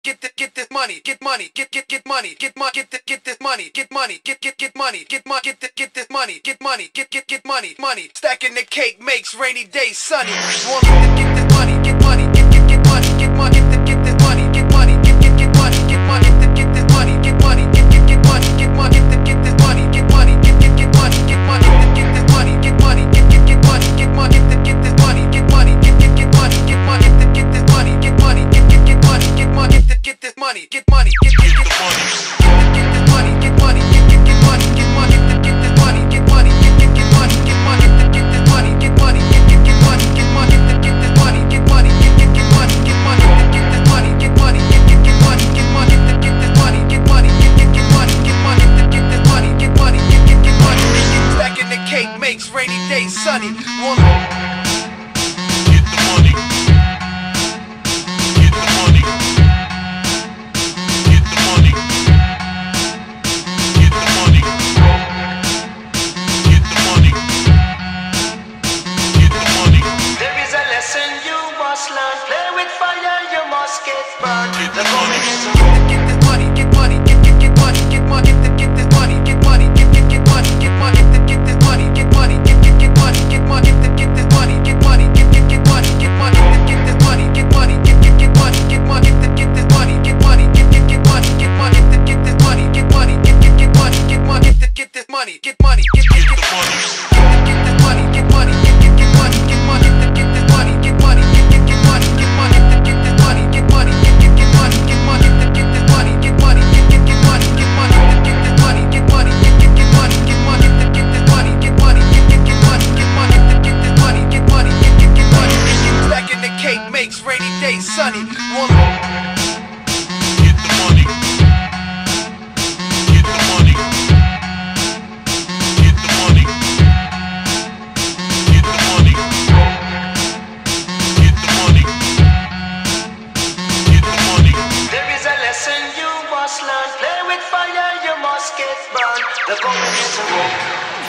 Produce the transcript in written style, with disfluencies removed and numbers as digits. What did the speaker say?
get this money, get money, get money, get money, get this money, get money, get money, get money, get this money, get money, get money, money. Stacking the cake makes rainy days sunny. Want to get this money, get money, get money, get money, get this money, get money, get money, get money, get this money, get money, get money, get money, get this money, get money, get money, get money, get this money, get money, get money, get money, get this money, get money, get money, get money, get this money, get money, get money, get money, get this money, get money, get this money, get this money, get money, get money, get money, get this money, get money, get money, get money, get this money, get money, get money, get money, get this money, get money, get money, get money, get this money, get money, get money, get money, get this money, get money, get money, get money, get this money, get money, get money. Stacking the cake makes rainy days sunny. Get the money. Get the money. Get the money. Get the money. Get the money. Get the money. There is a lesson you must learn. Play with fire, you must get burned. The moment is Get this money, get money, get money, get money, get this money, get money, get money, get money, get this money, get money, get money, get money, get this money, get money, get money, get money, get this money, get money, get money, get money, get this money, get money, get money, get money, get this money, get money, get money, get money, get this money, get money, get Get the money. this money, get money, get money, get money, get this money, get money, get money, get money, get this money, get money, get money, get money, get this money, get money, get money, get money, get this money, get money, get money, get money, get this money, get money, get money, get money, get this money, get money, get money. Stacking the cake makes rainy days sunny. Get the money. Get the money. Get the money. Get the money. Get the money. Get the money. There is a lesson you must learn. Play with fire, you must get burned. The moment is